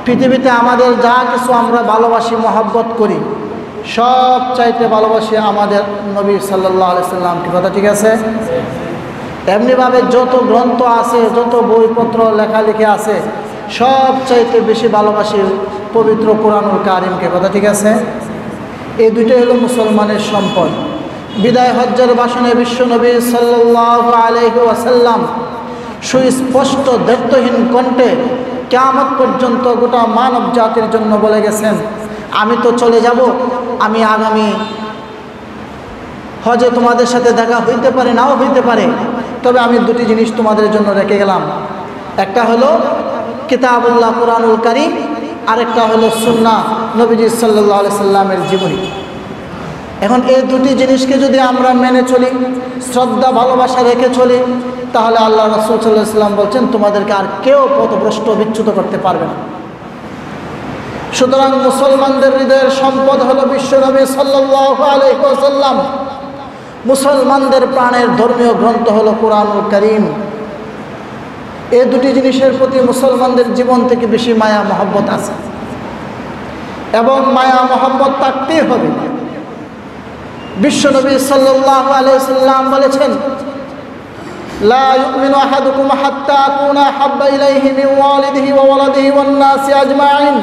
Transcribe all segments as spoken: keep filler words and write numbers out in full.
পৃথিবীতে আমাদের যা কিছু আমরা ভালোবাসি মহব্বত করি সব চাইতে ভালোবাসি আমাদের নবী সাল্লাল্লাহু আলাইহি সাল্লামকে। কথা ঠিক আছে? এমনিভাবে যত গ্রন্থ আছে, যত বইপত্র লেখালেখি আছে, সব চাইতে বেশি ভালোবাসি পবিত্র কোরআনুল কারিমকে। কথা ঠিক আছে? এই দুইটাই হলো মুসলমানের সম্পদ। বিদায় হজ্জের ভাষণে বিশ্বনবী সাল্লাল্লাহু আলাইহি ওয়াসাল্লাম সুস্পষ্ট দ্ব্যর্থহীন কণ্ঠে কিয়ামত পর্যন্ত গোটা মানব জাতির জন্য বলে গেছেন, আমি তো চলে যাব, আমি আগামী হজে তোমাদের সাথে দেখা হইতে পারে, নাও হইতে পারে, তবে আমি দুটি জিনিস তোমাদের জন্য রেখে গেলাম। একটা হলো কিতাবুল্লাহ কোরআনুল কারীম, আরেকটা হলো সুন্নাহ নবীজি সাল্লাল্লাহু আলাইহি সাল্লামের জীবনী। এখন এই দুটি জিনিসকে যদি আমরা মেনে চলি, শ্রদ্ধা ভালোবাসা রেখে চলি, তাহলে আল্লাহ রাসূল সাল্লাল্লাহু আলাইহি সাল্লাম বলছেন তোমাদেরকে আর কেউ পথভ্রষ্ট বিচ্যুত করতে পারবে না। সুতরাং মুসলমানদের হৃদয়ের সম্পদ হলো বিশ্বনবী সাল্লাল্লাহু আলাইহি ওয়াসাল্লাম। মুসলমানদের প্রাণের ধর্মীয় গ্রন্থ হলো কোরআনুল কারীম। এই দুটি জিনিসের প্রতি মুসলমানদের জীবন থেকে বেশি মায়া মহব্বত আছে এবং মায়া মহব্বত থাকতেই হবে। বিশ্বনবী সাল্লাল্লাহু আলাইহি ওয়াসাল্লাম বলেছেন, লা ইউমিনু আহাদুকুম হাত্তা আকুনা হাব্বা ইলাইহি মিন ওয়ালিদিহি ওয়া ওয়ালাদিহি ওয়ান নাসি আজমাইন।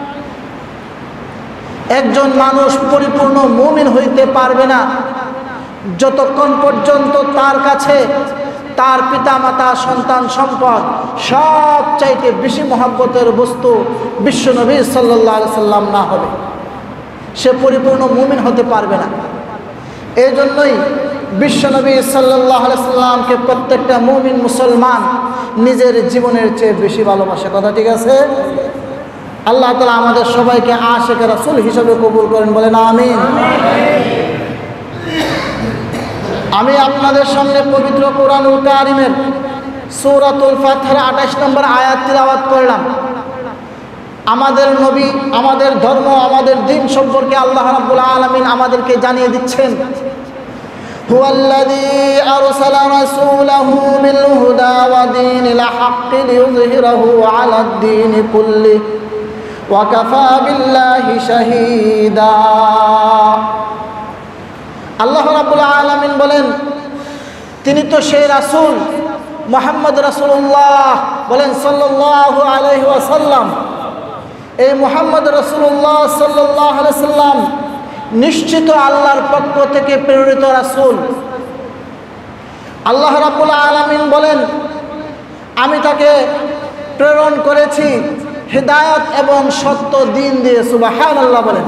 একজন মানুষ পরিপূর্ণ মুমিন হইতে পারবে না যতক্ষণ পর্যন্ত তার কাছে তার পিতামাতা, সন্তান, সম্পদ সব চাইতে বেশি মহব্বতের বস্তু বিশ্বনবী সাল্লাল্লাহু আলাইহি সাল্লাম না হবে, সে পরিপূর্ণ মুমিন হতে পারবে না। এই জন্যই বিশ্বনবী সাল্লাল্লাহু আলাইহি সাল্লামকে প্রত্যেকটা মুমিন মুসলমান নিজের জীবনের চেয়ে বেশি ভালোবাসে। কথা ঠিক আছে? আল্লাহ তাআলা আমাদের সবাইকে আশিক রাসূল হিসেবে কবুল করেন, বলেন আমিন। আমি আপনাদের সামনে পবিত্র কোরআনুল কারীমের সূরাতুল ফাতহার আঠাশ নম্বর আয়াত তিলাওয়াত করলাম। আমাদের নবী, আমাদের ধর্ম, আমাদের দ্বীন সম্পর্কে আল্লাহ রাব্বুল আলামিন আমাদেরকে জানিয়ে দিচ্ছেন, হুয়াল্লাযী আরসালা রাসূলাহু বিল হুদা ওয়া দীনিল হাক্কি লিইয়ুযহিরাহু আলাদ দীনি কুল্লি ওয়া কাফা বিল্লাহি শাহীদা। আল্লাহ রাব্বুল আলামিন বলেন, তিনি তো সেই রাসূল মুহাম্মদ রাসূলুল্লাহ, বলেন সাল্লাল্লাহু আলাইহি ওয়াসাল্লাম। এই মুহাম্মদ রাসূলুল্লাহ সাল্লাল্লাহু আলাইহি সাল্লাম নিশ্চিত আল্লাহর পক্ষ থেকে প্রেরিত রাসূল। আল্লাহ রাব্বুল আলামিন বলেন, আমি তাকে প্রেরণ করেছি হিদায়াত এবং সত্য দ্বীন দিয়ে। সুবহানাল্লাহ বলেন।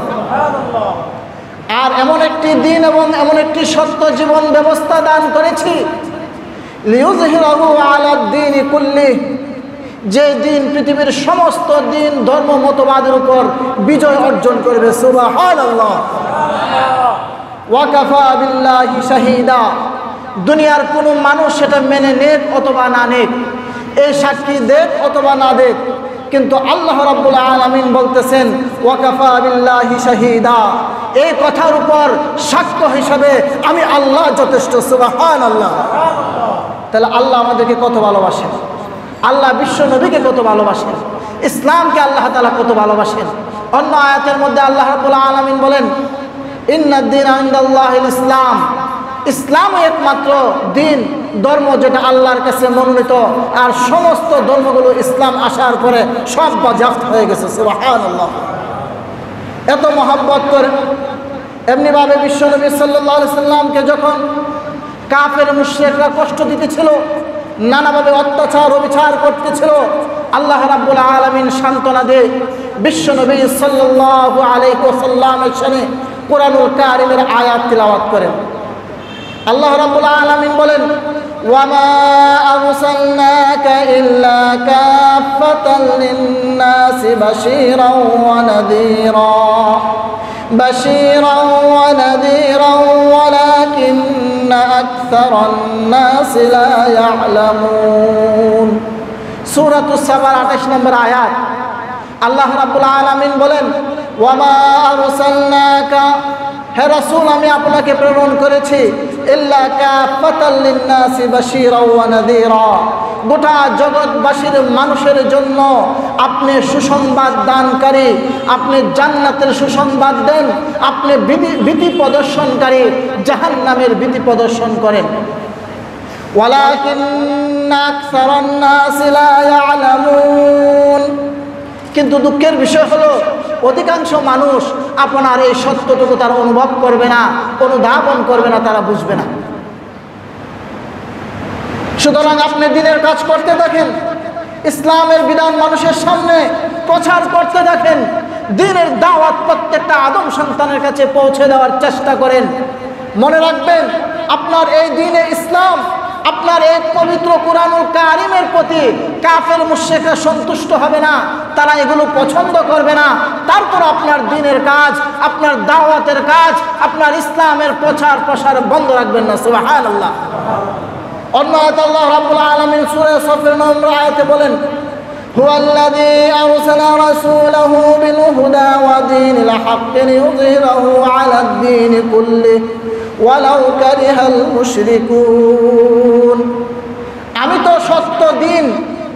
আর এমন একটি দিন এবং এমন একটি সত্য জীবন ব্যবস্থা দান করেছি, লিইয়ুযহিরাহু আলাদ দীনি কুল্লি, যে দিন পৃথিবীর সমস্ত দিন ধর্ম মতবাদের উপর বিজয় অর্জন করবে। সুবহানাল্লাহ। ওয়া কাফা বিল্লাহি শাহীদা, দুনিয়ার কোনো মানুষ সেটা মেনে নেক অথবা না নেক, এই সাক্ষী দেখ অথবা না দেখ, কিন্তু আল্লাহ রাব্বুল আলামিন বলতেছেন ওয়া কাফা বিল্লাহি শাহীদা, এই কথার উপর সাক্ষ্য হিসাবে আমি আল্লাহ যথেষ্ট। সুবহানাল্লাহ। তাহলে আল্লাহ আমাদেরকে কত ভালোবাসেন, আল্লাহ বিশ্ব নবীকে কত ভালোবাসেন, ইসলামকে আল্লাহ তাআলা কত ভালোবাসেন। অন্য আয়াতের মধ্যে আল্লাহ রাব্বুল আলামিন বলেন, ইন্নাদ দীনা ইনদাল্লাহিল ইসলাম, ইসলাম একমাত্র দিন, ধর্ম যেটা আল্লাহর কাছে মনোনীত, আর সমস্ত ধর্মগুলো ইসলাম আসার পরে সব বাজেয়াপ্ত হয়ে গেছে। সুবহানাল্লাহ। এত মহব্বত করে এমনিভাবে বিশ্বনবী সাল্লাল্লাহু আলাইহি সাল্লামকে যখন কাফের মুশরিকরা কষ্ট দিতেছিল, নানাভাবে অত্যাচার অবিচার করতেছিল, আল্লাহ রাব্বুল আলামিন সান্ত্বনা দিয়ে বিশ্বনবী সাল্লাল্লাহু আলাইহি ওয়াসাল্লামের সামনে কোরআনুল কারীমের আয়াত তিলাওয়াত করেন। আল্লাহ রাব্বুল আলামিন বলেন, ওয়া মা আরসালনাকা ইল্লা কাফাতাল লিন-নাসি বাশীরাও ওয়া নাযীরা বাশীরাও ওয়া নাযীরা ওয়ালাকিন্না আকসারান নাসি লা ইয়ালামুন। সূরাতুস সাবার আঠাশ নম্বর আয়াত। আল্লাহ রাব্বুল আলামিন বলেন, ওয়া মা আরসালনাকা, হে রাসূল আমি আপনাকে প্রেরণ করেছি ইল্লা কাফাতাল লিন-নাসি বাশীরাও ওয়া নাযীরা। গোটা জগৎবাসীর মানুষের জন্য আপনি সুসংবাদ দানকারী, আপনি জান্নাতের সুসংবাদ দেন, আপনি ভীতি প্রদর্শনকারী, জাহান্নামের ভীতি প্রদর্শন করেন। ওয়ালাকিন্না আকসারান নাসি লা ইয়ালামুন। কিন্তু দুঃখের বিষয় হলো অধিকাংশ মানুষ আপনার এই সত্যটুকু তারা অনুভব করবে না, অনুধাবন করবে না, তারা বুঝবে না। সুতরাং আপনি দ্বীনের কাজ করতে থাকেন, ইসলামের বিধান মানুষের সামনে প্রচার করতে থাকেন, দ্বীনের দাওয়াত প্রত্যেকটা আদম সন্তানের কাছে পৌঁছে দেওয়ার চেষ্টা করেন। মনে রাখবেন, আপনার এই দ্বীনে ইসলাম, আপনার এই পবিত্র কুরআনুল কারীমের প্রতি কাফের মুশরিকরা সন্তুষ্ট হবে না, তারা এগুলো পছন্দ করবে না। তারপর আপনার দ্বীনের কাজ, আপনার দাওয়াতের কাজ, আপনার ইসলামের প্রচার প্রসার বন্ধ রাখবেন না। সুবহানাল্লাহ। অন্য আয়াতে আল্লাহ রাব্বুল আলামিন সূরা সফের নম্বর আয়াতে বলেন, হুয়াল্লাযী আরসালা রাসূলাহু বিল হুদা ওয়া দীনিল হাক্কি লিইয়ুযহিরাহু আলাদ দীনি কুল্লিহি ওয়ালাউ কারিহাল মুশরিকুন। আমি তো সত্য দিন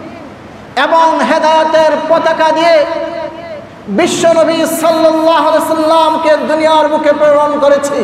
এবং হেদায়েতের পতাকা দিয়ে বিশ্বনবী সাল্লাল্লাহু আলাইহি সাল্লামকে দুনিয়ার বুকে প্রেরণ করেছি,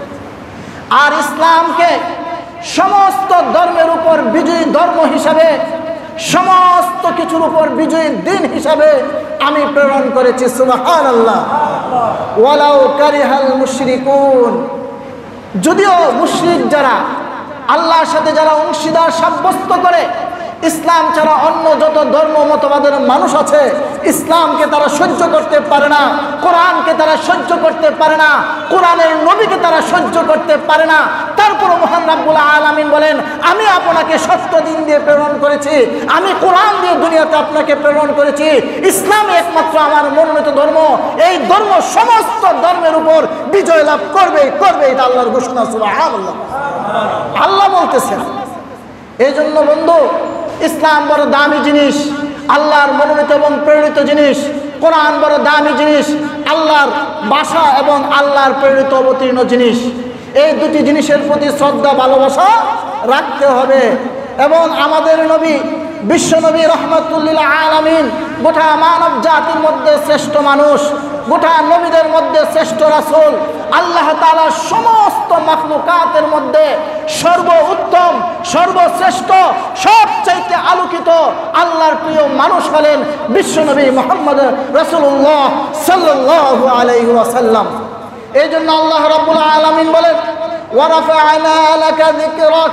আর ইসলামকে সমস্ত ধর্মের উপর বিজয়ী ধর্ম হিসাবে, সমস্ত কিছুর উপর বিজয়ী দিন হিসাবে আমি প্রেরণ করেছি। সুবহানাল্লাহ। ওয়ালাউ কারিহাল মুশরিকুন। যদিও মুশরিক যারা, আল্লাহর সাথে যারা অংশীদার সাব্যস্ত করে, ইসলাম ছাড়া অন্য যত ধর্ম মতবাদের মানুষ আছে, ইসলামকে তারা সহ্য করতে পারে না, কোরআনকে তারা সহ্য করতে পারে না, কোরআনের নবীকে তারা সহ্য করতে পারে না। তারপর মহান রাব্বুল আলামিন বলেন, আমি আপনাকে সত্য দিন দিয়ে প্রেরণ করেছি, আমি কোরআন দিয়ে দুনিয়াতে আপনাকে প্রেরণ করেছি। ইসলামই একমাত্র আমার মনোনীত ধর্ম, এই ধর্ম সমস্ত ধর্মের উপর বিজয় লাভ করবে করবে এটা আল্লাহর ঘোষণা। সুবহানাল্লাহ। আল্লাহ বলতেছেন। এই জন্য বন্ধু, ইসলাম বড় দামি জিনিস, আল্লাহর মনোনীত এবং প্রেরিত জিনিস। কোরআন বড় দামি জিনিস, আল্লাহর ভাষা এবং আল্লাহর প্রেরিত অবতীর্ণ জিনিস। এই দুটি জিনিসের প্রতি শ্রদ্ধা ভালোবাসা রাখতে হবে। এবং আমাদের নবী, বিশ্বনবী রহমাতুল লিল আলামিন, গোটা মানব জাতির মধ্যে শ্রেষ্ঠ মানুষ, গোটা নবীদের মধ্যে শ্রেষ্ঠ রাসূল, আল্লাহ তাআলার সমস্ত মাখলুকাতের মধ্যে সর্বোত্তম, সর্বশ্রেষ্ঠ, সবচাইতে আলোকিত আল্লাহর প্রিয় মানুষ হলেন বিশ্বনবী মুহাম্মদ রাসূলুল্লাহ সাল্লাল্লাহু আলাইহি ওয়াসাল্লাম। এই জন্য আল্লাহ রাব্বুল আলামিন বলেন, ওয়া রাফা'না লাকা যিকরাক।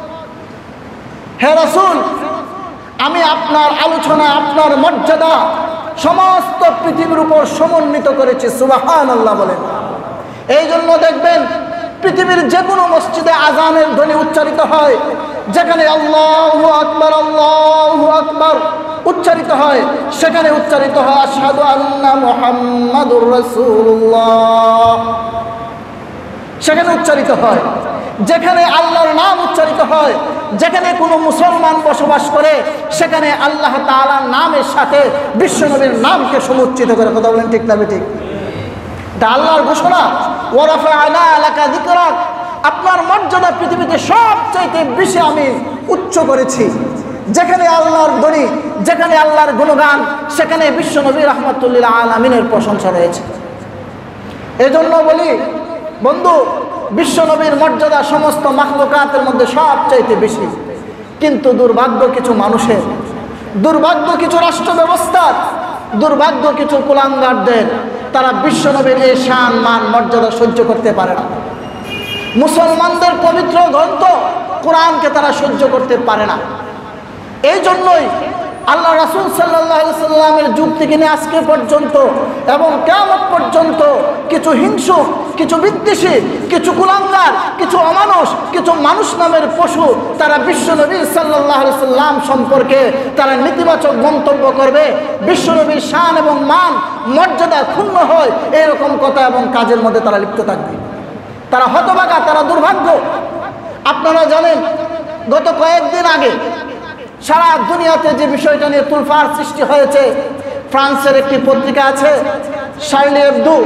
হে রাসূল, আমি আপনার আলোচনা, আপনার মর্যাদা সমস্ত পৃথিবীর উপর সমন্বিত করেছি। সুবহানাল্লাহ বলেন। এই জন্য দেখবেন পৃথিবীর যে কোনো মসজিদে আজানের ধ্বনি উচ্চারিত হয়, যেখানে আল্লাহু আকবার আল্লাহু আকবার উচ্চারিত হয়, সেখানে উচ্চারিত হয় আশহাদু আন্না মুহাম্মাদুর রাসূলুল্লাহ, সেখানে উচ্চারিত হয়। যেখানে আল্লাহর নাম উচ্চারিত হয়, যেখানে কোনো মুসলমান বসবাস করে, সেখানে আল্লাহ তাআলার নামের সাথে বিশ্বনবীর নামকে সমুচ্চিত করে। কথা বলেন ঠিক না বেঠিক? এটা আল্লাহর ঘোষণা। ওয়া রাফা'না লাকা যিকরাক। আপনার মর্যাদা পৃথিবীতে সবচাইতে বেশি আমি উচ্চ করেছি। যেখানে আল্লাহর ধ্বনি, যেখানে আল্লাহর গুণগান, সেখানে বিশ্বনবী রাহমাতুল লিল আলামিনের প্রশংসা রয়েছে। এজন্য বলি বন্ধু, বিশ্বনবীর মর্যাদা সমস্ত মাখলুকাতের মধ্যে সবচাইতে বেশি। কিন্তু দুর্ভাগ্য কিছু মানুষের, দুর্ভাগ্য কিছু রাষ্ট্র ব্যবস্থার, দুর্ভাগ্য কিছু কুলাঙ্গারদের, তারা বিশ্বনবীর এই শান মান মর্যাদা সহ্য করতে পারে না। মুসলমানদের পবিত্র গ্রন্থ কোরআনকে তারা সহ্য করতে পারে না। এই জন্যই আল্লাহ রাসূল সাল্লাল্লাহু আলাইহি সাল্লামের যুগ থেকে নিয়ে আজকে পর্যন্ত এবং কিয়ামত পর্যন্ত কিছু হিংসুক, কিছু বিদ্বেষী, কিছু কুলাঙ্গার, কিছু অমানুষ, কিছু মানুষ নামের পশু, তারা বিশ্বনবী সাল্লাল্লাহু আলাইহি সাল্লাম সম্পর্কে তারা নেতিবাচক মন্তব্য করবে। বিশ্বনবীর শান এবং মান মর্যাদা ক্ষুণ্ণ হয় এরকম কথা এবং কাজের মধ্যে তারা লিপ্ত থাকবে। তারা হতভাগা, তারা দুর্ভাগ্য। আপনারা জানেন, গত কয়েকদিন আগে সারা দুনিয়াতে যে বিষয়টা নিয়ে তুলফার সৃষ্টি হয়েছে, ফ্রান্সের একটি পত্রিকা আছে শার্লি এবদো,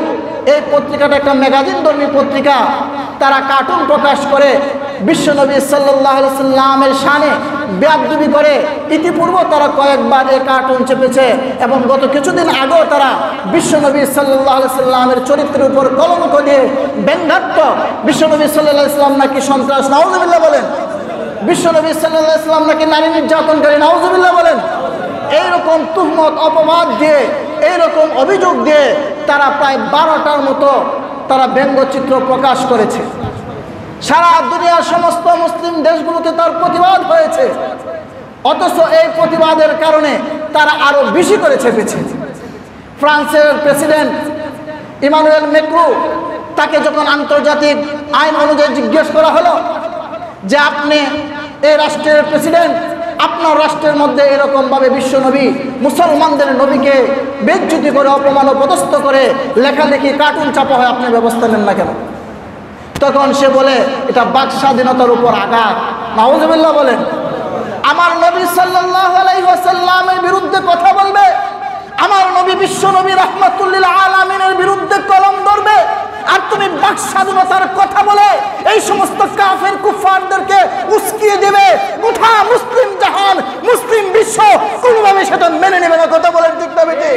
এই পত্রিকাটা একটা ম্যাগাজিন ধর্মী পত্রিকা, তারা কার্টুন প্রকাশ করে বিশ্বনবী সাল্লাল্লাহু আলাইহি সাল্লামের শানে বেয়াদবি করে। ইতিপূর্বে তারা কয়েকবার এই কার্টুন চেপেছে এবং গত কিছুদিন আগেও তারা বিশ্বনবী সাল্লাল্লাহু আলাইহি সাল্লামের চরিত্রের উপর কলঙ্ক দিয়ে ব্যঙ্গাত্মক, বিশ্বনবী সাল্লাল্লাহু আলাইহি সাল্লাম নাকি সন্ত্রাস, নাউজুবিল্লাহ বলেন, বিশ্বনবী সাল্লাল্লাহু আলাইহি সাল্লাম নাকি নারী নির্যাতনকারী, নাউজুবিল্লাহ বলেন, এইরকম তুহমত অপবাদ দিয়ে, এইরকম অভিযোগ দিয়ে তারা প্রায় বারোটার মতো তারা ব্যঙ্গচিত্র প্রকাশ করেছে। সারা দুনিয়ার সমস্ত মুসলিম দেশগুলোতে তার প্রতিবাদ হয়েছে, অথচ এই প্রতিবাদের কারণে তারা আরো বেশি করে চেপেছে। ফ্রান্সের প্রেসিডেন্ট ইমানুয়েল ম্যাক্রো, তাকে যখন আন্তর্জাতিক আইন অনুযায়ী জিজ্ঞেস করা হলো যে আপনি এই রাষ্ট্রের প্রেসিডেন্ট, আপনার রাষ্ট্রের মধ্যে এরকমভাবে বিশ্বনবী মুসলমানদের নবীকে বেজ্জতি করে, অপমান অপদস্থ করে লেখালেখি কার্টুন চাপা হয়, আপনি ব্যবস্থা নেন না কেন? তখন সে বলে এটা বাক স্বাধীনতার উপর আঘাত, নাউজুবিল্লাহ বলেন। আমার নবী সাল্লাল্লাহু আলাইহি ওয়াসাল্লামের বিরুদ্ধে কথা বলবে, আমার নবী বিশ্বনবী রাহমাতুল লিল আলামিনের বিরুদ্ধে কলম ধরবে, আর তুমি বাক স্বাধীনতার কথা বলে এই সমস্ত কাফের কুফফারদেরকে উস্কিয়ে দেবে। গোটা মুসলিম জাহান, মুসলিম বিশ্ব কোনোভাবে সেটা মেনে নেবে না। কথা বলেন ঠিক না বেটি?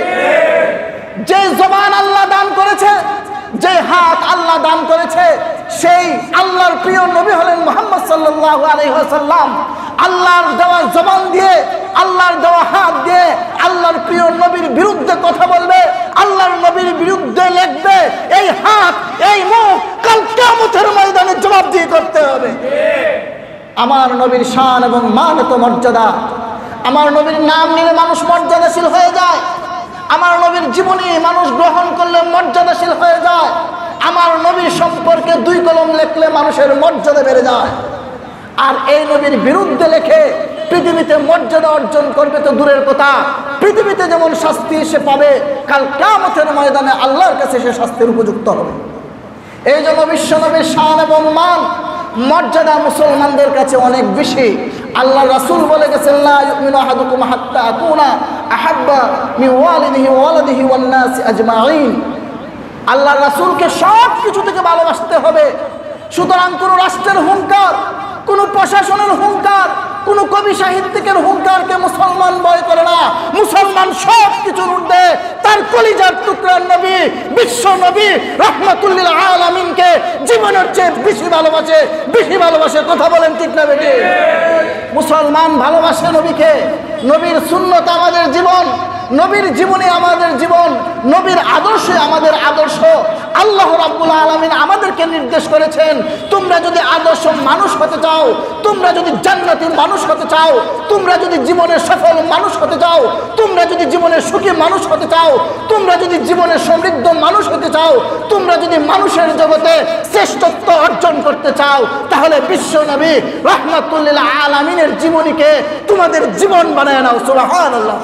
যে জবান আল্লাহ দান করেছে, যে হাত আল্লাহ দান করেছে, সেই আল্লাহর প্রিয় নবী হলেন মুহাম্মদ সাল্লাল্লাহু আলাইহি ওয়াসাল্লাম। আল্লাহর দেওয়া জবান দিয়ে, আল্লাহর দেওয়া হাত দিয়ে আল্লাহর প্রিয় নবীর বিরুদ্ধে কথা বলবে, আল্লাহর নবীর বিরুদ্ধে লিখবে, এই হাত এই মুখ কাল কিয়ামতের ময়দানে জবাবদিহি করতে হবে। আমার নবীর শান এবং মান এত মর্যাদা, আমার নবীর নাম নিলে মানুষ মর্যাদাশীল হয়ে যায়, আমার নবীর জীবনী মানুষ গ্রহণ করলে মর্যাদাশীল হয়ে যায়, আমার নবীর সম্পর্কে দুই কলম লিখলে মানুষের মর্যাদা বেড়ে যায়। আর এই নবীর বিরুদ্ধে লেখে পৃথিবীতে মর্যাদা অর্জন করবে তো দূরের কথা, পৃথিবীতে যেমন শাস্তি সে পাবে, কাল কিয়ামতের ময়দানে আল্লাহর কাছে সে শাস্তির উপযুক্ত হবে। এই জন্য বিশ্বনবীর শান এবং মান মর্যাদা মুসলমানদের কাছে অনেক বেশি। আল্লাহ রাসূল বলে গেছেন, লা ইউমিনু আহাদুকুম হাত্তা আকুনা আহাব্বা মিন ওয়ালিদিহি ওয়া ওয়ালাদিহি ওয়ান নাসি আজমাইন। আল্লাহ রাসূলকে সব কিছু থেকে ভালোবাসতে হবে। সুতরাং কোনো রাষ্ট্রের হুঙ্কার, কোনো প্রশাসনের হুঙ্কার, কোনো কবি সাহিত্যিকের হুঙ্কারকে মুসলমান ভয় করে না। মুসলমান সব কিছুর ঊর্ধ্বে তার কলিজার টুকরার নবী, বিশ্ব নবী রাহমাতুল লিল আলামিনকে জীবনের চেয়ে বেশি ভালোবাসে, বেশি ভালোবাসে। কথা বলেন ঠিক না বেটি? মুসলমান ভালোবাসে নবীকে। নবীর সুন্নত আমাদের জীবন, নবীর জীবনে আমাদের জীবন, নবীর আদর্শে আমাদের আদর্শ। আল্লাহ রাব্বুল আলামিন আমাদেরকে নির্দেশ করেছেন, তোমরা যদি আদর্শ মানুষ হতে চাও, তোমরা যদি জান্নাতের মানুষ হতে চাও, তোমরা যদি জীবনে সফল মানুষ হতে চাও, তোমরা যদি জীবনে সুখী মানুষ হতে চাও, তোমরা যদি জীবনে সমৃদ্ধ মানুষ হতে চাও, তোমরা যদি মানুষের জগতে শ্রেষ্ঠত্ব অর্জন করতে চাও, তাহলে বিশ্ব নবী রাহমাতুল লিল আলামিনের জীবনীকে তোমাদের জীবন বানায় নাও। সুবহানাল্লাহ।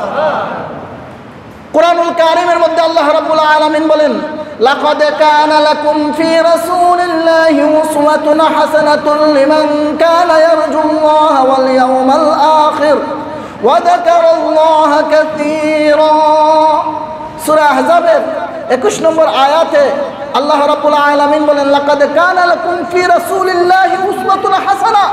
কুরআনুল কারীমের মধ্যে আল্লাহ রাব্বুল আলামিন বলেন, লাকাদ কানা লাকুম ফি রাসূলিল্লাহি উসওয়াতুন হাসানাতুন লিমান কানা ইয়ারজুল্লাহা ওয়াল ইয়াওমাল আখির ওয়া যাকারাল্লাহা কাসীরা। সূরা আহজাবের একুশ নম্বর আয়াতে আল্লাহ রাব্বুল আলামিন বলেন, লাকাদ কানা লাকুম ফি রাসূলিল্লাহি উসওয়াতুন হাসানা,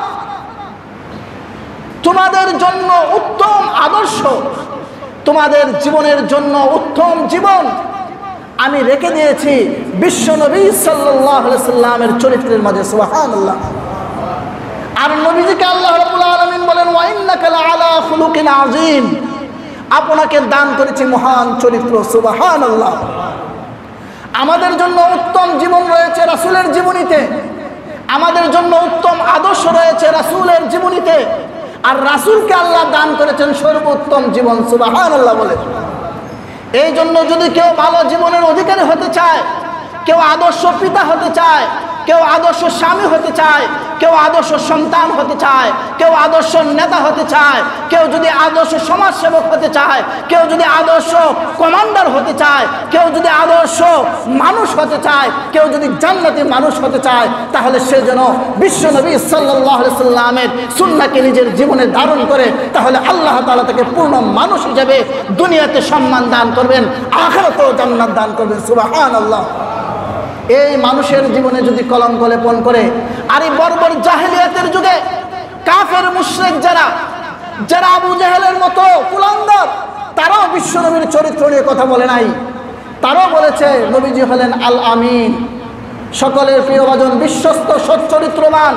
তোমাদের জন্য উত্তম আদর্শ, তোমাদের জীবনের জন্য উত্তম জীবন আমি রেখে দিয়েছি বিশ্বনবী সাল্লাল্লাহু আলাইহি সাল্লামের চরিত্রের মাঝে। সুবহানাল্লাহ। আর নবীজিকে আল্লাহ রাব্বুল আলামিন বলেন, ওয়া ইন্নাকা লাআলা খুলুকিন আযীম, আপনাকে দান করেছি মহান চরিত্র। সুবহানাল্লাহ। আমাদের জন্য উত্তম জীবন রয়েছে রাসূলের জীবনীতে, আমাদের জন্য উত্তম আদর্শ রয়েছে রাসূলের জীবনীতে। আর রাসূলকে আল্লাহ দান করেছেন সর্বোত্তম জীবন। সুবহানাল্লাহ বলে। এই জন্য যদি কেউ ভালো জীবনের অধিকারী হতে চায়, কেউ আদর্শ পিতা হতে চায়, কেউ আদর্শ স্বামী হতে চায়, কেউ আদর্শ সন্তান হতে চায়, কেউ আদর্শ নেতা হতে চায়, কেউ যদি আদর্শ সমাজসেবক হতে চায়, কেউ যদি আদর্শ কমান্ডার হতে চায়, কেউ যদি আদর্শ মানুষ হতে চায়, কেউ যদি জান্নাতি মানুষ হতে চায়, তাহলে সে যেন বিশ্বনবী সাল্লাল্লাহু আলাইহি সাল্লামের সুন্নাহকে নিজের জীবনে ধারণ করে, তাহলে আল্লাহ তাআলা তাকে পূর্ণ মানুষ হিসেবে দুনিয়াতে সম্মান দান করবেন, আখিরাতেও জান্নাত দান করবেন। সুবহানাল্লাহ। এই মানুষের জীবনে যদি কলঙ্ক লেপন করে, আর এই বর্বর জাহেলিয়াতের যুগে কাফের মুশরিক যারা যারা আবু জাহেলের মতো কুলাঙ্গার, তারাও বিশ্বনবীর চরিত্র নিয়ে কথা বলে নাই। তারাও বলেছে নবীজি হলেন আল আমিন, সকলের প্রিয়ভাজন, বিশ্বস্ত, সচ্চরিত্রবান।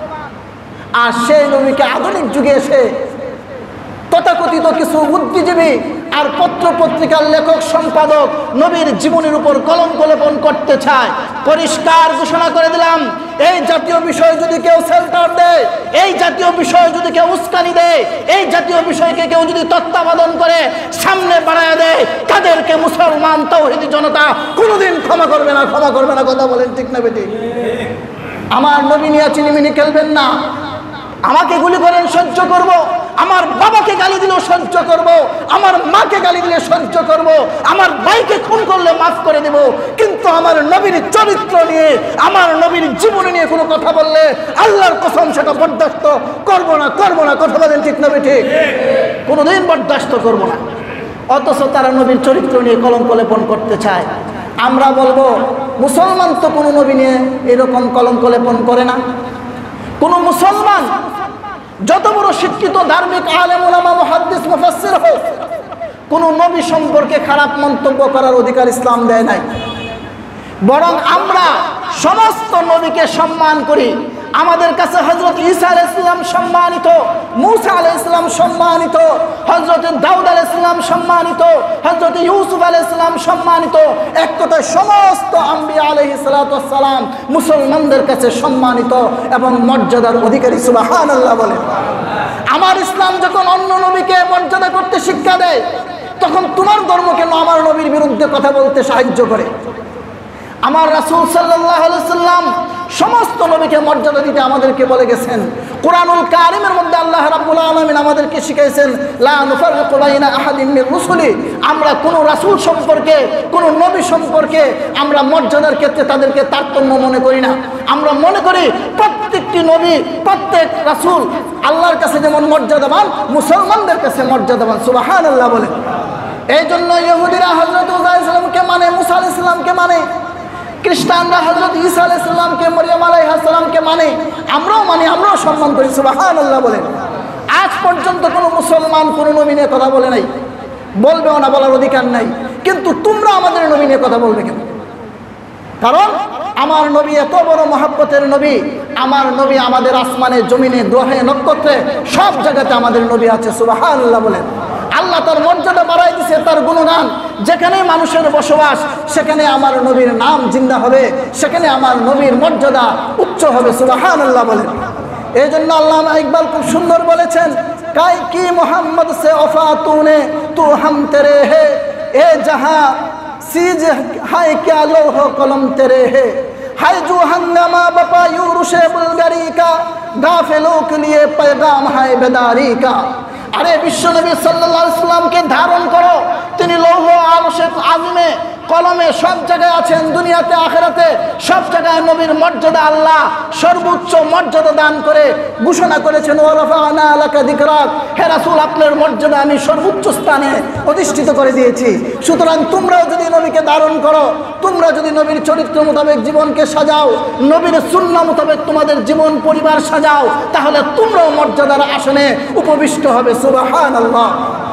আর সেই নবীকে আধুনিক যুগে এসে তথাকথিত কিছু বুদ্ধিজীবী আর পত্র পত্রিকার লেখক সম্পাদক নবীর জীবনের উপর কলঙ্ক লেপন করতে চায়। পরিষ্কার ঘোষণা করে দিলাম, এই জাতীয় বিষয় যদি কেউ সেল্টার দেয়, এই জাতীয় বিষয় যদি কেউ উস্কানি দেয়, এই জাতীয় বিষয়কে কেউ যদি তত্ত্বাবধান করে সামনে বাড়ায় দেয়, তাদেরকে মুসলমান তাওহীদি জনতা কোনোদিন ক্ষমা করবে না, ক্ষমা করবে না। কথা বলেন ঠিক না বেটি? আমার নবী নিয়ে চিনিমিনি খেলবেন না। আমাকে গুলি করেন সহ্য করব, আমার বাবাকে গালি দিলেও সহ্য করব, আমার মাকে গালি দিলে সহ্য করব, আমার ভাইকে খুন করলে মাফ করে দেব, কিন্তু আমার নবীর চরিত্র নিয়ে, আমার নবীর জীবন নিয়ে কোনো কথা বললে আল্লাহর কসম সেটা বরদাস্ত করব না, করব না। কথা বলেন ঠিক না ঠিক? কোনোদিন বরদাস্ত করব না। অথচ তারা নবীর চরিত্র নিয়ে কলঙ্ক লেপন করতে চায়। আমরা বলবো মুসলমান তো কোনো নবী নিয়ে এরকম কলঙ্ক লেপন করে না। কোন মুসলমান যত বড় শিক্ষিত ধার্মিক আলেম ওলামা মুহাদ্দিস মুফাসসির হোক, কোন নবী সম্পর্কে খারাপ মন্তব্য করার অধিকার ইসলাম দেয় নাই। বরং আমরা সমস্ত নবীকে সম্মান করি। আমাদের কাছে হযরত ঈসা আলাইহিস সালাম সম্মানিত, মূসা আলাইহিস সালাম সম্মানিত, হযরত দাউদ আলাইহিস সালাম সম্মানিত, হযরত ইউসুফ আলাইহিস সালাম সম্মানিত। এক কথায় সমস্ত আম্বিয়া আলাইহিস সালাতু ওয়াস সালাম মুসলমানদের কাছে সম্মানিত এবং মর্যাদার অধিকারী। সুবহানাল্লাহ বলে। আমার ইসলাম যখন অন্য নবীকে মর্যাদা করতে শিক্ষা দেয়, তখন তোমার ধর্ম কেন আমার নবীর বিরুদ্ধে কথা বলতে সাহায্য করে? আমার রাসূল সাল্লাল্লাহু আলাইহি সাল্লাম সমস্ত নবীকে মর্যাদা দিতে আমাদেরকে বলে গেছেন। কুরআনুল কারীমের মধ্যে আল্লাহ রাব্বুল আলামিন আমাদেরকে শিখাইছেন, লা নুফাররিকু বাইনা আহাদিন মির রুসুলি। আমরা কোন রাসূল সম্পর্কে, কোন নবী সম্পর্কে আমরা মর্যাদার ক্ষেত্রে তাদেরকে তারতম্য মনে করি না। আমরা মনে করি প্রত্যেকটি নবী, প্রত্যেক রাসূল আল্লাহর কাছে যেমন মর্যাদাবান, মুসলমানদের কাছে মর্যাদাবান। সুবহানাল্লাহ বলে। এই জন্য ইহুদিরা হযরত উযাইর আলাইহিস সালামকে মানে, মুসা আলাইহিস সালামকে মানে, খ্রিস্টানরা হযরত ঈসা আলাইহিস সালামকে, মরিয়ম আলাইহিস সালামকে মানে, আমরাও মানি, আমরাও সম্মান করি। সুবহানাল্লাহ বলেন। আজ পর্যন্ত কোনো মুসলমান কোনো নবী নিয়ে কথা বলে নাই, বলবেও না, বলার অধিকার নাই। কিন্তু তোমরা আমাদের নবী নিয়ে কথা বলবে কেন? কারণ আমার নবী এত বড় মহব্বতের নবী। আমার নবী আমাদের আসমানে, জমিনে, গ্রহে, নক্ষত্রে সব জায়গাতে আমাদের নবী আছে। সুবহানাল্লাহ বলেন। আল্লাহ তার মর্যাদা বাড়াই দিয়েছে, তার গুণগান। যেখানে মানুষের বসবাস সেখানে আমার নবীর নাম জিন্দা হবে, সেখানে আমার নবীর মর্যাদা উচ্চ হবে। সুবহানাল্লাহ বলেন। এই জন্য আল্লামা ইকবাল খুব সুন্দর বলেছেন, কাই কি মোহাম্মদ সে ওফা তুনে তু হাম তেরে হে, এ জাহা সিজ হায় ক্যা লোহ কলম তেরে হে, হায় জু হঙ্গামা বাপা ইউরুশে বুলগারি কা, গাফেলোं के लिए पैगाम है बेदारी का। আরে বিশ্বনবী সাল্লাল্লাহু আলাইহি সাল্লামকে ধারণ করো। তিনি লৌহ আরশে আযমে, কলমে সব জায়গায় আছেন, দুনিয়াতে আখিরাতে সব জায়গায় নবীর মর্যাদা আল্লাহ সর্বোচ্চ মর্যাদা দান করে ঘোষণা করেছেন, ওয়া রাফা'না লাকা যিকরাক। হে রাসূল, আপনার মর্যাদা আমি সর্বোচ্চ স্থানে অধিষ্ঠিত করে দিয়েছি। সুতরাং তোমরাও যদি নবীকে ধারণ করো, তোমরা যদি নবীর চরিত্র মোতাবেক জীবনকে সাজাও, নবীর সুন্নাহ মোতাবেক তোমাদের জীবন পরিবার সাজাও, তাহলে তোমরাও মর্যাদার আসনে উপবিষ্ট হবে। সুবহানাল্লাহ।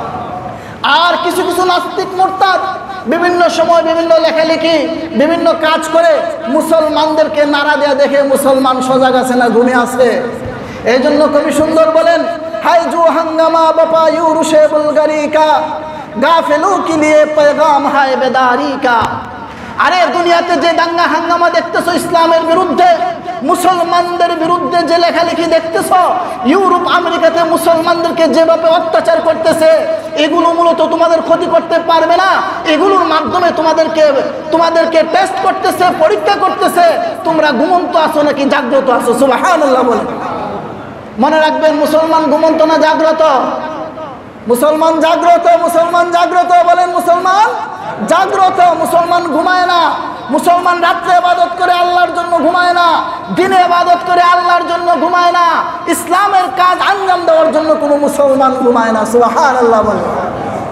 আর কিছু কিছু নাস্তিক মুরতাদ বিভিন্ন সময় বিভিন্ন লেখালেখি, বিভিন্ন কাজ করে মুসলমানদেরকে নাড়া দেয়া দেখে মুসলমান সজাগ আছে না ঘুমে আছে। এই জন্য কবি সুন্দর বলেন, হাই জু হাঙ্গামা বাপা ইউরুশে বুলগারি কা, গাফেলু কি লিয়ে पैगाम है बेदारी का। আরে দুনিয়াতে যে দাঙ্গা হাঙ্গামা দেখতেছো ইসলামের বিরুদ্ধে, মুসলমানদের বিরুদ্ধে যে লেখালেখি দেখতেছো, ইউরোপ আমেরিকাতে মুসলমানদেরকে যেভাবে অত্যাচার করতেছে, এগুলো মূলত তোমাদের ক্ষতি করতে পারবে না। এগুলোর মাধ্যমে তোমাদেরকে তোমাদেরকে টেস্ট করতেছে, পরীক্ষা করতেছে, তোমরা ঘুমন্ত আছো নাকি জাগ্রত আছো। সুবহানাল্লাহ বলে। মনে রাখবেন, মুসলমান ঘুমন্ত না জাগ্রত? মুসলমান জাগ্রত, মুসলমান জাগ্রত বলেন। মুসলমান জাগ্রত, মুসলমান ঘুমায় না। মুসলমান রাত্রে ইবাদত করে আল্লাহর জন্য ঘুমায় না, দিনে ইবাদত করে আল্লাহর জন্য ঘুমায় না, ইসলামের কাজ আঞ্জাম দেওয়ার জন্য কোনো মুসলমান ঘুমায় না। সুবহানাল্লাহ বলে।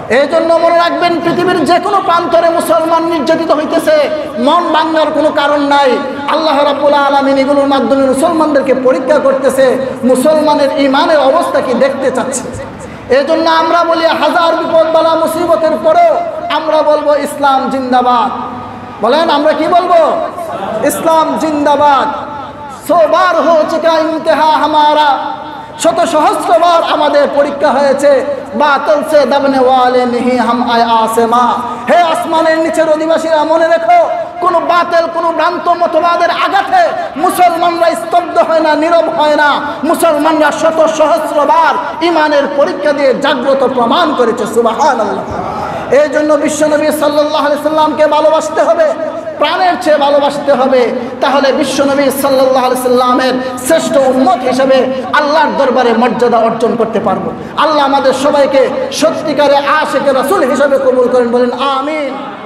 এই জন্য মনে রাখবেন, পৃথিবীর যে কোনো প্রান্তরে মুসলমান নির্যাতিত হইতেছে, মন ভাঙার কোনো কারণ নাই। আল্লাহ রাব্বুল আলামিন এগুলোর মাধ্যমে মুসলমানদেরকে পরীক্ষা করতেছে, মুসলমানের ঈমানের অবস্থা কি দেখতে চাচ্ছে। এই জন্য আমরা বলি, হাজার বিপদ বালা মুসিবতের পরেও আমরা বলবো ইসলাম জিন্দাবাদ। বলেন আমরা কি বলবো? ইসলাম জিন্দাবাদ। সো বার হো চুকা ইমতিহা হামারা, শত সহস্রবার আমাদের পরীক্ষা হয়েছে। বাতিল সে দবনে ওয়ালে নেহি হাম আয় আসেমা, হে আসমানের নিচের অধিবাসীরা মনে রেখো, কোন বাতিল কোন ভ্রান্ত মতবাদের আঘাতে মুসলমানরা স্তব্ধ হয় না, নীরব হয় না। মুসলমানরা শত সহস্রবার ইমানের পরীক্ষা দিয়ে জাগ্রত প্রমাণ করেছে। সুবহানাল্লাহ। এই জন্য বিশ্বনবী সাল্লাল্লাহু আলাইহি সাল্লামকে ভালোবাসতে হবে, প্রাণের চেয়ে ভালোবাসতে হবে। তাহলে বিশ্বনবী সাল্লাল্লাহু আলাইহি সাল্লামের শ্রেষ্ঠ উম্মত হিসেবে আল্লাহর দরবারে মর্যাদা অর্জন করতে পারবো। আল্লাহ আমাদের সবাইকে সত্যিকারে আশিকে রাসূল হিসেবে কবুল করেন, বলেন আমিন।